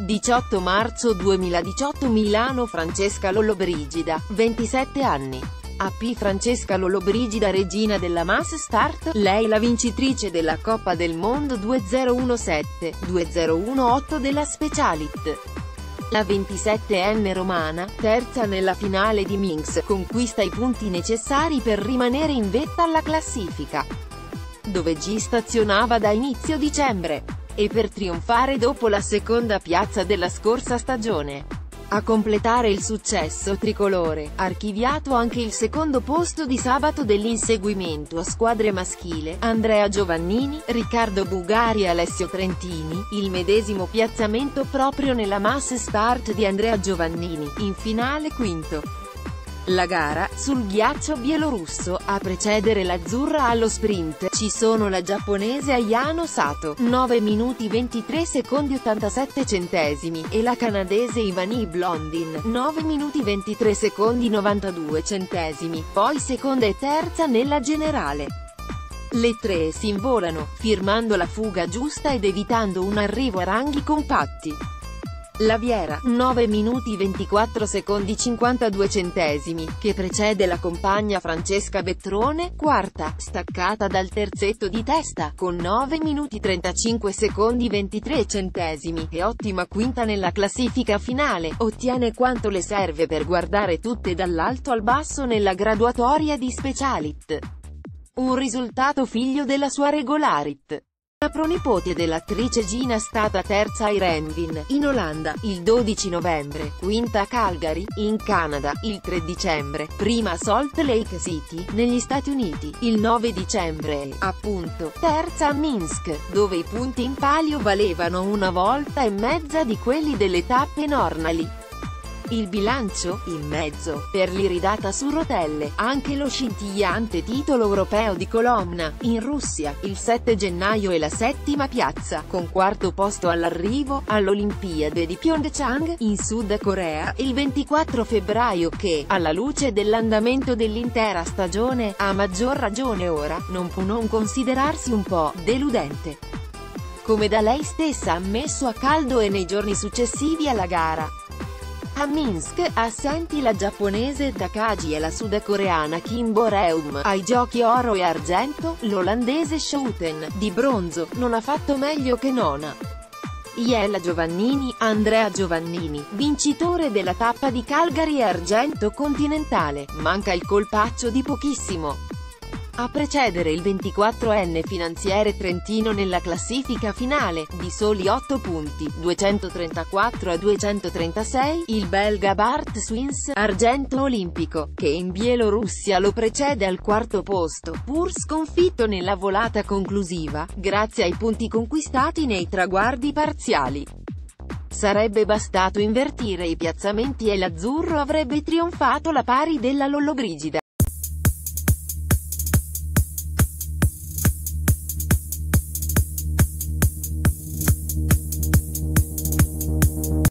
18 marzo 2018 Milano Francesca Lollobrigida, 27 anni. AP Francesca Lollobrigida, regina della Mass Start, lei la vincitrice della Coppa del Mondo 2017-2018 della Specialit. La 27enne romana, terza nella finale di Minsk, conquista i punti necessari per rimanere in vetta alla classifica, dove stazionava da inizio dicembre, e per trionfare dopo la seconda piazza della scorsa stagione. A completare il successo tricolore, archiviato anche il secondo posto di sabato dell'inseguimento a squadre maschile, Andrea Giovannini, Riccardo Bugari e Alessio Trentini, il medesimo piazzamento proprio nella Mass Start di Andrea Giovannini, in finale quinto. La gara, sul ghiaccio bielorusso, a precedere l'azzurra allo sprint, ci sono la giapponese Ayano Sato, 9 minuti 23 secondi 87 centesimi, e la canadese Ivani Blondin, 9 minuti 23 secondi 92 centesimi, poi seconda e terza nella generale. Le tre si involano, firmando la fuga giusta ed evitando un arrivo a ranghi compatti. La Viera, 9 minuti 24 secondi 52 centesimi, che precede la compagna Francesca Betrone, quarta, staccata dal terzetto di testa, con 9 minuti 35 secondi 23 centesimi, e ottima quinta nella classifica finale, ottiene quanto le serve per guardare tutte dall'alto al basso nella graduatoria di Specialit. Un risultato figlio della sua regolarit. La pronipote dell'attrice Gina, stata terza a Heerenveen, in Olanda, il 12 novembre, quinta a Calgary, in Canada, il 3 dicembre, prima a Salt Lake City, negli Stati Uniti, il 9 dicembre e, appunto, terza a Minsk, dove i punti in palio valevano una volta e mezza di quelli delle tappe normali. Il bilancio, in mezzo, per l'iridata su rotelle, anche lo scintillante titolo europeo di Kolomna, in Russia, il 7 gennaio e la settima piazza, con quarto posto all'arrivo, all'Olimpiade di Pyeongchang, in Sud Corea, il 24 febbraio che, alla luce dell'andamento dell'intera stagione, a maggior ragione ora, non può non considerarsi un po' deludente. Come da lei stessa ammesso a caldo e nei giorni successivi alla gara. A Minsk, assenti la giapponese Takagi e la sudcoreana Kim Boreum, ai giochi oro e argento, l'olandese Schouten, di bronzo, non ha fatto meglio che nona. Jella Giovannini, Andrea Giovannini, vincitore della tappa di Calgary e argento continentale, manca il colpaccio di pochissimo. A precedere il 24enne finanziere trentino nella classifica finale, di soli 8 punti, 234 a 236, il belga Bart Swins, argento olimpico, che in Bielorussia lo precede al quarto posto, pur sconfitto nella volata conclusiva, grazie ai punti conquistati nei traguardi parziali. Sarebbe bastato invertire i piazzamenti e l'azzurro avrebbe trionfato alla pari della Lollobrigida.